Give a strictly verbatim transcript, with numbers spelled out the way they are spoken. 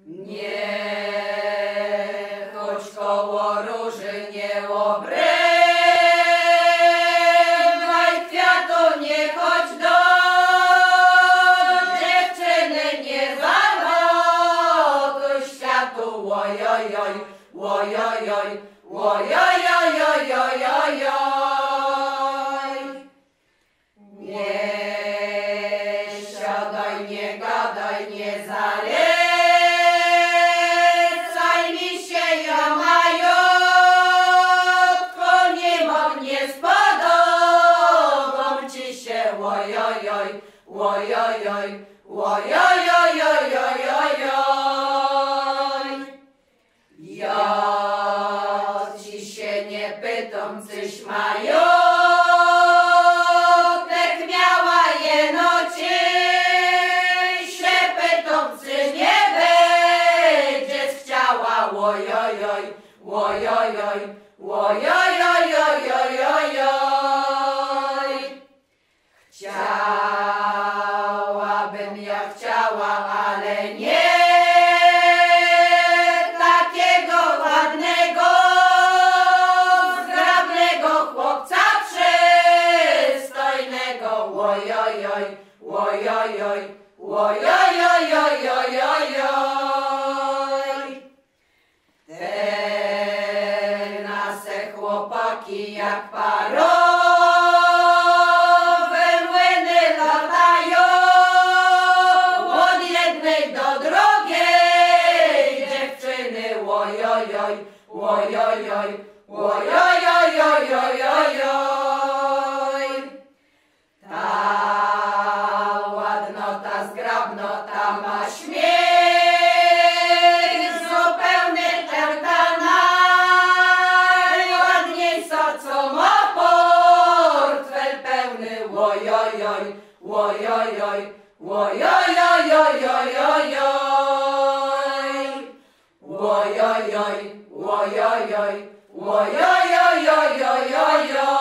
Nie chodź koło róży, nie obrywaj kwiatu, nie chodź do dziewczyny, nie zagotuj światu. Łojojoj, łojojoj, łojojojojojojoj. Nie siadaj, nie gadaj, nie zalecaj mi się, ja majotko, nie mam, nie spodobam ci się. Łojojoj, łojojoj, łojojojojojojoj. Ja ci się nie pytam, cyś majątek miała, jeno ci się pytam, czy nie będziesz chciała. Łojojoj, łojojoj, łojojojojojojoj. Chciałabym, ja chciała, ale nie takiego ładnego, zgrabnego chłopca przystojnego. Łojojoj, łojojoj, łojojojojojojoj. Te nasze chłopaki jak parowe młyny latają od jednej do drugiej dziewczyny. Łojojoj, łojojoj, łojojojojojojoj. Ta ładnota, zgrabnota ma śmiech zupełny tartana, najładniejsza, co ma portfel pełny. Łojojoj, łojojoj, łojojojojojojoj. Łojojoj, łojojoj, łojojojojojojoj.